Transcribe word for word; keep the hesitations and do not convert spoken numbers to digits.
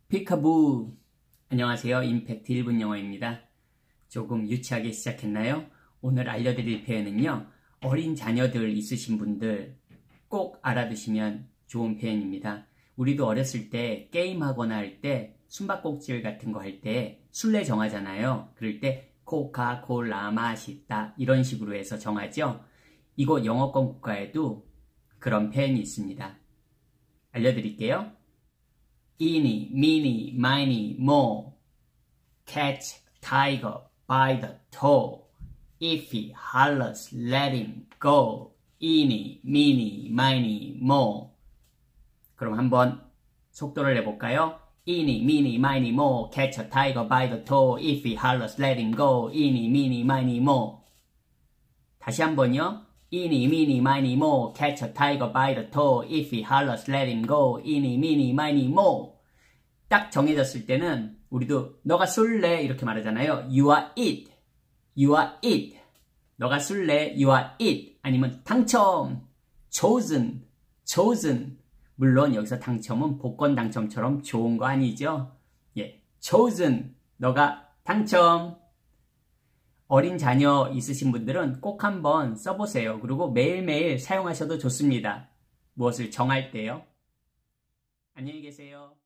피카부! 안녕하세요. 임팩트 일 분 영어입니다. 조금 유치하게 시작했나요? 오늘 알려드릴 표현은요. 어린 자녀들 있으신 분들 꼭 알아두시면 좋은 표현입니다. 우리도 어렸을 때 게임하거나 할 때 숨바꼭질 같은 거 할 때 술래 정하잖아요. 그럴 때 코카콜라 맛있다 이런 식으로 해서 정하죠. 이곳 영어권 국가에도 그런 표현이 있습니다. 알려드릴게요. Eeny, meeny, miny, moe. Catch tiger by the toe. If he hollers, let him go. Eeny, meeny, miny, moe. 그럼 한번 속도를 내볼까요? Eeny, meeny, miny, moe. Catch a tiger by the toe. If he hollers, let him go. Eeny, meeny, miny, moe. 다시 한번요. Eeny, meeny, miny, moe. Catch a tiger by the toe. If he hollers, let him go. Eeny, meeny, miny, moe. 딱 정해졌을 때는 우리도 너가 술래 이렇게 말하잖아요. You are it. You are it. 너가 술래. You are it. 아니면 당첨. chosen. chosen. 물론 여기서 당첨은 복권 당첨처럼 좋은 거 아니죠. 예, chosen. 너가 당첨. 어린 자녀 있으신 분들은 꼭 한번 써보세요. 그리고 매일매일 사용하셔도 좋습니다. 무엇을 정할 때요. 안녕히 계세요.